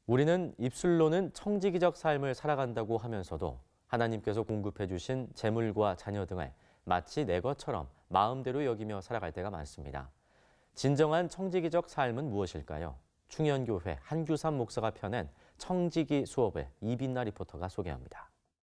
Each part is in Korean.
우리는 입술로는 청지기적 삶을 살아간다고 하면서도 하나님께서 공급해 주신 재물과 자녀 등을 마치 내 것처럼 마음대로 여기며 살아갈 때가 많습니다. 진정한 청지기적 삶은 무엇일까요? 충현교회 한규삼 목사가 펴낸 청지기 수업을 이빈나 리포터가 소개합니다.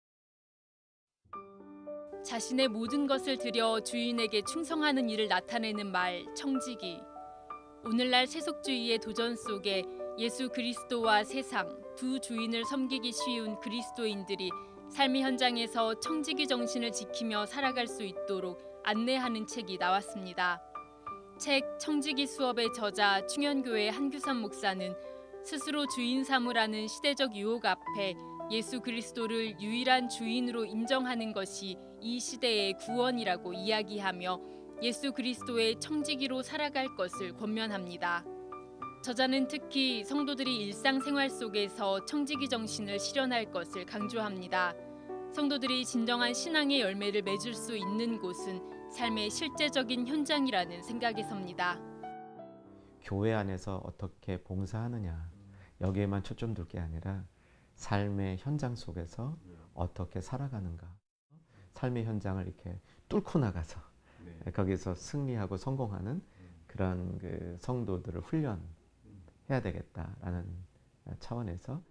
자신의 모든 것을 들여 주인에게 충성하는 일을 나타내는 말, 청지기. 오늘날 세속주의의 도전 속에 예수 그리스도와 세상 두 주인을 섬기기 쉬운 그리스도인들이 삶의 현장에서 청지기 정신을 지키며 살아갈 수 있도록 안내하는 책이 나왔습니다. 책 청지기 수업의 저자 충현교회 한규삼 목사는 스스로 주인 삼으라는 시대적 유혹 앞에 예수 그리스도를 유일한 주인으로 인정하는 것이 이 시대의 구원이라고 이야기하며 예수 그리스도의 청지기로 살아갈 것을 권면합니다. 저자는 특히 성도들이 일상생활 속에서 청지기 정신을 실현할 것을 강조합니다. 성도들이 진정한 신앙의 열매를 맺을 수 있는 곳은 삶의 실제적인 현장이라는 생각에 섭니다. 교회 안에서 어떻게 봉사하느냐, 여기에만 초점 둘 게 아니라 삶의 현장 속에서 어떻게 살아가는가, 삶의 현장을 이렇게 뚫고 나가서 거기서 승리하고 성공하는 그런 그 성도들을 훈련해야 되겠다라는 차원에서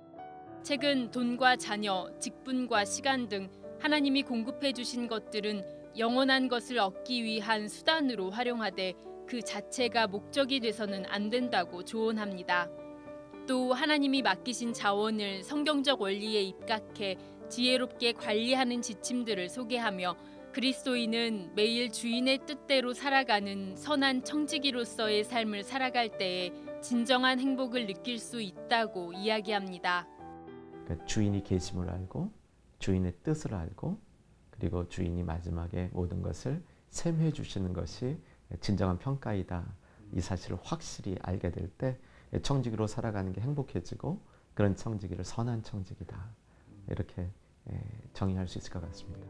책은 돈과 자녀, 직분과 시간 등 하나님이 공급해 주신 것들은 영원한 것을 얻기 위한 수단으로 활용하되 그 자체가 목적이 돼서는 안 된다고 조언합니다. 또 하나님이 맡기신 자원을 성경적 원리에 입각해 지혜롭게 관리하는 지침들을 소개하며 그리스도인은 매일 주인의 뜻대로 살아가는 선한 청지기로서의 삶을 살아갈 때에 진정한 행복을 느낄 수 있다고 이야기합니다. 그러니까 주인이 계심을 알고 주인의 뜻을 알고 그리고 주인이 마지막에 모든 것을 셈해 주시는 것이 진정한 평가이다. 이 사실을 확실히 알게 될 때 청지기로 살아가는 게 행복해지고 그런 청지기를 선한 청지기다. 이렇게 정의할 수 있을 것 같습니다.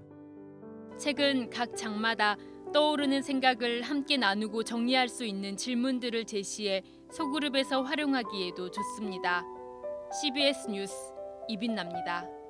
책은 각 장마다 떠오르는 생각을 함께 나누고 정리할 수 있는 질문들을 제시해 소그룹에서 활용하기에도 좋습니다. CBS 뉴스 이빈나입니다.